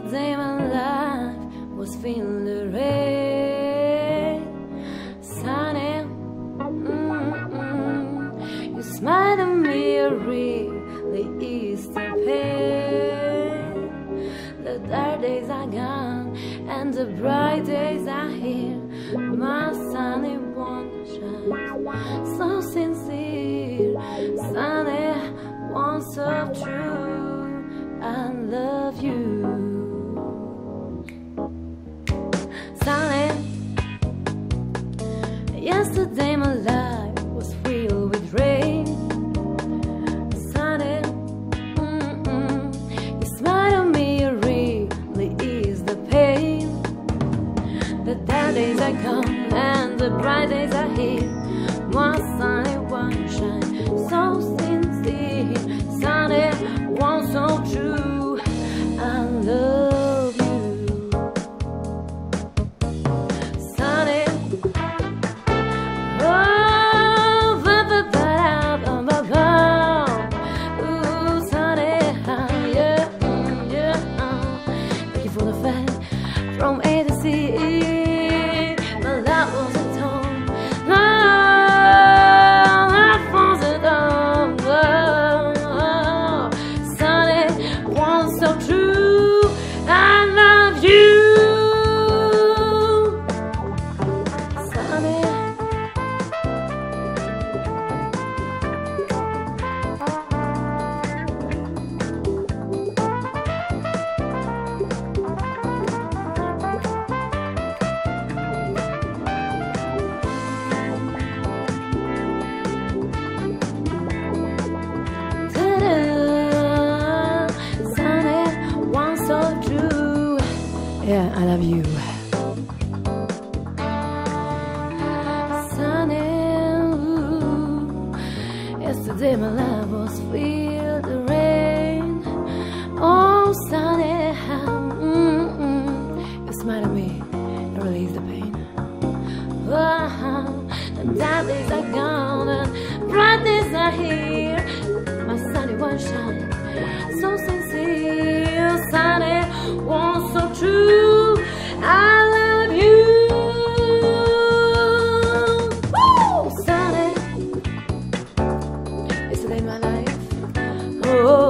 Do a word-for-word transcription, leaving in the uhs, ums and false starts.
Yesterday my life was feeling the rain. Sunny, mm-mm. You smiled at me, it really is the pain. The dark days are gone and the bright days are here. My sunny one shines so sincere. Sunny one so true. I love you. Sunny, yesterday my life was filled with rain. Sunny, mm-mm. You smile at me, it really is the pain. The dark days are gone and the bright days are here. My sunny one shine so sincere. Sunny one so true. I love you. Sunny, oh, ba ba ba ba ba ba. Ooh, sunny, yeah, yeah. Thank you for the fact from A to Z. My love wasn't torn. No, my wasn't on. Sunny, one so true. I love you. Sunny, Sunny, one so true. Yeah, I love you. Sunny, ooh. Yesterday my life was filled with rain. Oh, sunny, mm-mm. You smile at me, it relieves the pain. Oh, the dark days are gone and bright days are here. My sunny one shine so sincere. Sunny one so true. I love you. Woo! Sunny, yesterday my life. Oh.